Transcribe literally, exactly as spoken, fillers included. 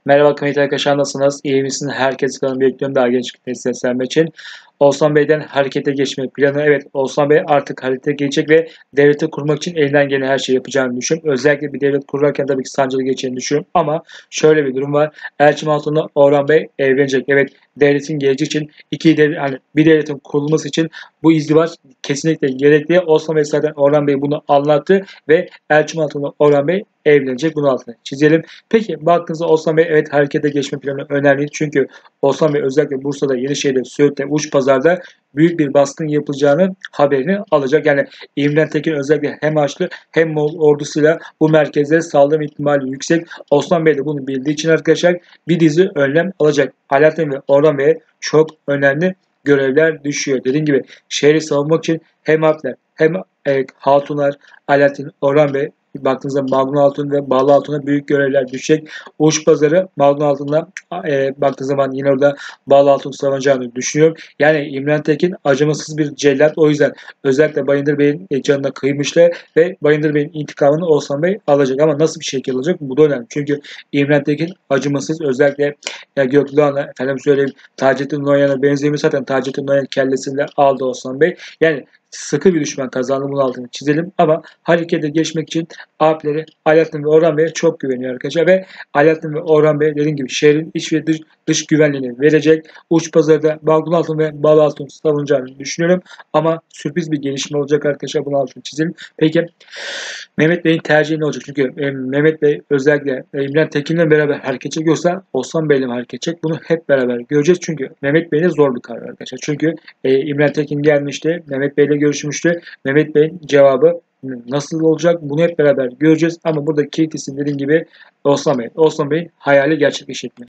Merhaba kıymetli arkadaşlar, nasılsınız? İyi misiniz? Herkes kanalımı bekliyorum daha genç kitlesi seslenmek için. Oğuzhan Bey'den harekete geçme planı. Evet, Oğuzhan Bey artık harekete geçecek ve devleti kurmak için elinden gelen her şeyi yapacağını düşünüyorum. Özellikle bir devlet kurarken tabii ki sancılı geçeceğini düşünüyorum. Ama şöyle bir durum var. Elçim Hatun'la Orhan Bey evlenecek. Evet, devletin geleceği için iki devlet, hani bir devletin kurulması için bu izdivaç kesinlikle gerekli. Oğuzhan Bey zaten Orhan Bey bunu anlattı ve Elçim Hatun'la Orhan Bey evlenecek. Bunu altına çizelim. Peki baktığınızda Osman Bey evet harekete geçme planı önemli. Çünkü Osman Bey özellikle Bursa'da, Yenişehir'de, Söğüt'te, Uçpazar'da büyük bir baskın yapılacağını haberini alacak. Yani İmren Tekin özellikle hem Haçlı hem Moğol ordusuyla bu merkezlere saldırma ihtimali yüksek. Osman Bey de bunu bildiği için arkadaşlar bir dizi önlem alacak. Alaaddin ve Orhan Bey'e çok önemli görevler düşüyor. Dediğim gibi şehri savunmak için hem Alpler hem e, Hatunlar, Alaaddin, Orhan Bey baktığınızda Magnum Altun ve Bağlı Altun'a büyük görevler düşecek. Uç pazarı Magnum Altun'la e, baktığı zaman yine orada Bağlı Altun savunacağını düşünüyorum. Yani İmren Tekin acımasız bir cellat. O yüzden özellikle Bayındır Bey'in canına kıymışlar ve Bayındır Bey'in intikamını Oğuzhan Bey alacak. Ama nasıl bir şekilde alacak? Bu da önemli. Çünkü İmren Tekin acımasız, özellikle ya Göklı Han'a, efendim söyleyeyim, Taceddin Noyan'a benzemiyor. Zaten Taceddin Noyan kellesinde aldı Oğuzhan Bey. Yani sıkı bir düşman kazandı, bunun altını çizelim. Ama harekete geçmek için abileri Alaaddin ve Orhan Bey'e çok güveniyor arkadaşlar. Ve Alaaddin ve Orhan Bey dediğim gibi şehrin iç ve dış, dış güvenliğini verecek. Uç pazarda Balkon Altın ve Bal Altın savunacağını düşünüyorum. Ama sürpriz bir gelişme olacak arkadaşlar. Bunun altını çizelim. Peki Mehmet Bey'in tercihi ne olacak? Çünkü e, Mehmet Bey özellikle e, İmren Tekin'le beraber hareket çekiyorsa Osman Bey'le hareket çek. Bunu hep beraber göreceğiz. Çünkü Mehmet Bey'le zor bir karar arkadaşlar. Çünkü e, İmren Tekin gelmişti. Mehmet Bey'le görüşmüştü. Mehmet Bey'in cevabı nasıl olacak? Bunu hep beraber göreceğiz. Ama burada kilit isim dediğim gibi Osman Bey. Osman Bey'in hayali gerçekleşecek mi?